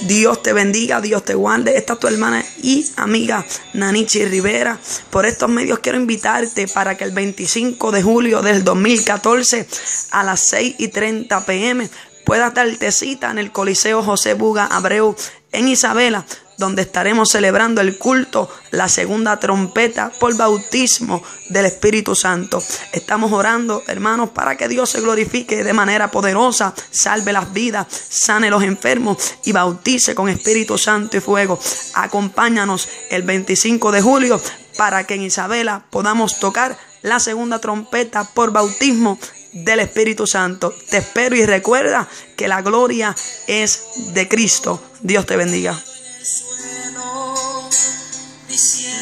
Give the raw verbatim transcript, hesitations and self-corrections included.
Dios te bendiga, Dios te guarde. Esta es tu hermana y amiga Nanichi Rivera. Por estos medios quiero invitarte para que el veinticinco de julio del dos mil catorce a las seis y treinta p m puedas darte cita en el Coliseo José Buga Abreu en Isabela, donde estaremos celebrando el culto, la segunda trompeta por bautismo del Espíritu Santo. Estamos orando, hermanos, para que Dios se glorifique de manera poderosa, salve las vidas, sane los enfermos y bautice con Espíritu Santo y fuego. Acompáñanos el veinticinco de julio para que en Isabela podamos tocar la segunda trompeta por bautismo del Espíritu Santo. Te espero y recuerda que la gloria es de Cristo. Dios te bendiga. Sueno diciendo